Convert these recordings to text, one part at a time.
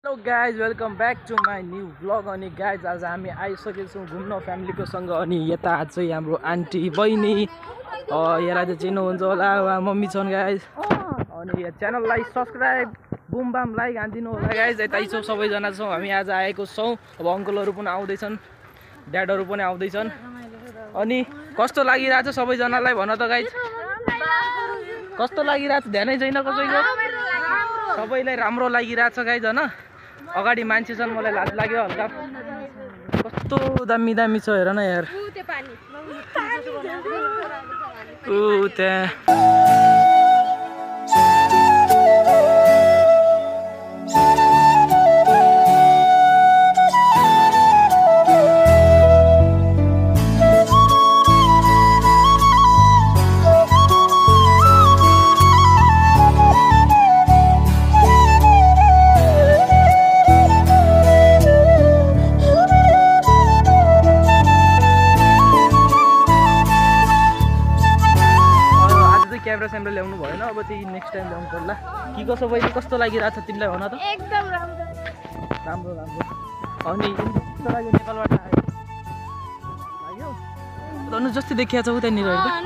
Hello guys welcome back to my new vlog. अनि guys आज हामी आइसकेको छौँ घुम्न फ्यामिलीको सँग। अनि यता चाहिँ हाम्रो आन्टी बहिनी यहाँ चाहिँ चिन्नुहुन्छ होला, उहाँ मम्मी छन् गाइज। अनि यहाँ च्यानललाई सब्सक्राइब बुम बाम लाइक हानिदिनु होला गाइज। यतै छौँ सबैजना छौँ हामी आज आएको छौँ। अब अङ्कलहरू पनि आउँदैछन्, ड्याडहरू पनि आउँदैछन्। अनि कस्तो लागिरहेछ सबैजनालाई भन त गाइज, कस्तो लागिरहेछ? ध्यानै छैन कसैको, सबैलाई राम्रो लागिरहेछ गाइज होइन। अगाडि मान्छे छन्, मलाई लाज लाग्यो हल्का। कस्तो दामी दामी छ हेर न यार। त्यहाँ क्यामेरा स्यामेरा ल्याउनु भएन, अब त्यही नेक्स्ट टाइम ल्याउनु पर्ला। के कसो बहिनी, कस्तो लागिरहेछ तिमीलाई भन त? एकदम राम्रो राम्रो राम्रो। अनि कस्तो लाग्यो नेपालबाट आयो? लाग्यो धनु जस्तै देखिया छ उतानिर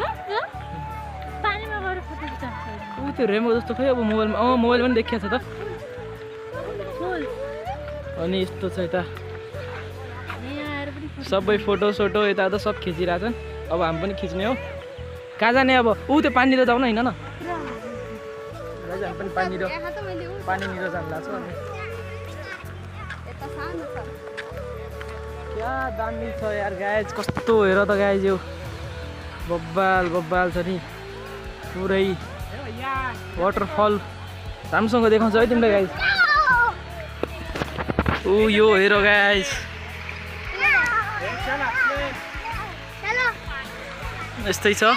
ऊ त्यो रेमो जस्तो खै। अब मोबाइलमा मोबाइलमा पनि देखिया छ त। अनि यस्तो छ यता सबै फोटो सोटो यता त सब खिचिरहेछन्। अब हामी पनि खिच्ने हो। कहाँ जाने अब? त्यो पानीतिर जाउँ न, होइन न? हामी पनि पानीनिर जानु लाग्छ। अनि क्या दामी छ यार गाइज, कस्तो हेर त गाइज, यो बब्बाल बब्बाल छ नि पुरै वाटरफल। राम्रोसँग देखाउँछ है तिमीलाई गाइज। यो हेर गाइज, यस्तै छ।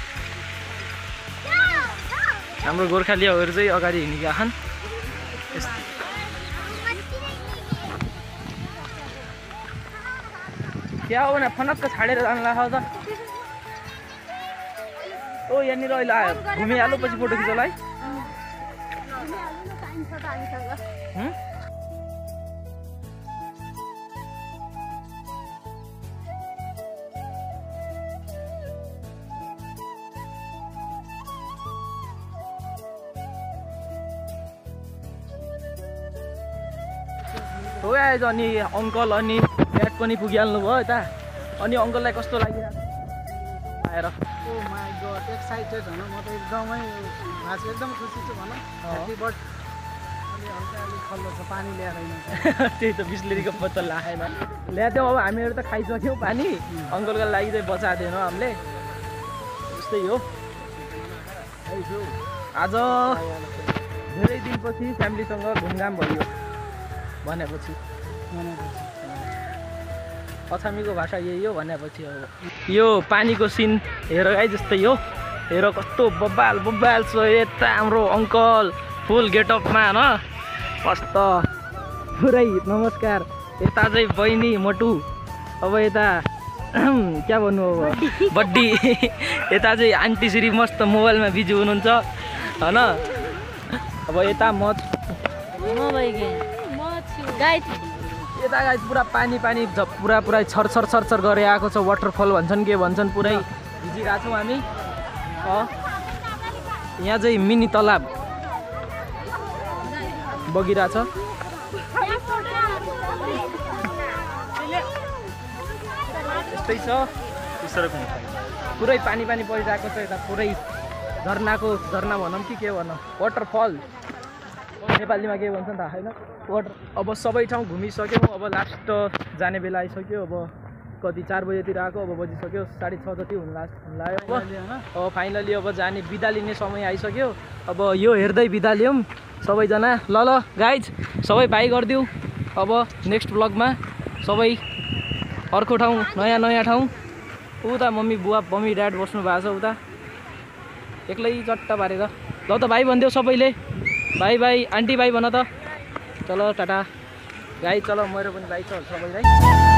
हाम्रो गोर्खालीहरू चाहिँ अगाडि हिँडेका छन्। क्या हो न फनक्क छाडेर जानु लाग्छ त। यहाँनिर अहिले आयो, घुमिहाल्नु पछि फोटो खिच्छ है। हो गाइज, अनि अङ्कल अनि ड्याड पनि पुगिहाल्नु भयो यता। अनि अङ्कललाई कस्तो लागिरहेको आएर? ओ माई गॉड, एक्साइटेड भन। म त एकदमै एकदम खुसी छु भन। Happy birth. अलि हल्का अलि खल्लो छ, पानी ल्याएर त्यही त बिस्लेरीको बोतल लाएन, ल्याइदियौँ। अब हामीहरू त खाइसक्यौँ पानी, अङ्कलको लागि चाहिँ बचाइदिएनौँ हामीले। त्यस्तै हो। आज धेरै दिनपछि फ्यामिलीसँग घुमघाम भयो भनेपछि अछामीको भाषा यही हो भनेपछि हो। यो पानीको सिन हेर गाई, जस्तै हो। हेर कस्तो बब्बाल बब्बाल छ। यता हाम्रो अङ्कल फुल गेटअपमा होइन, कस्तो पुरै नमस्कार। यता चाहिँ बहिनी मोटु, अब यता क्या भन्नु अब बड्डी। यता चाहिँ आन्टी श्री मस्त मोबाइलमा बिजी हुनुहुन्छ होइन। अब यता यता गाइज पुरा पानी पानी पुरा पुरै छरछर छरछर गरेर आएको छ। वाटरफल भन्छन् के भन्छन्, पुरै भिजिरहेको छौँ हामी। यहाँ चाहिँ मिनी तलाब बगिरहेछ। यस्तै छ, पुरै पानी पानी परिरहेको छ यता। पुरै झरना भनौँ कि के भनौँ, वाटरफल नेपालीमा के भन्छ नि थाहा छैन। अब सबै ठाउँ घुमिसक्यौँ। अब लास्ट जाने बेला आइसक्यो। अब कति 4 बजेतिर आएको, अब बजिसक्यो 6:30 जति हुन लाग्यो। अब फाइनली अब जाने बिदा लिने समय आइसक्यो। अब यो हेर्दै बिदा लियौँ सबैजना। ल गाइज, सबै बाई गरिदिउँ। अब नेक्स्ट ब्लगमा सबै अर्को ठाउँ, नयाँ नयाँ ठाउँ। उता मम्मी बुवा मम्मी ड्याड बस्नु भएको छ उता, एक्लै चट्ट पारेर। ल त भाइ भनिदेऊ सबैले, बाई बाई। आन्टी बाई भन त। चलो टाटा गाई, चलो मेरो पनि बाई छ सबैलाई।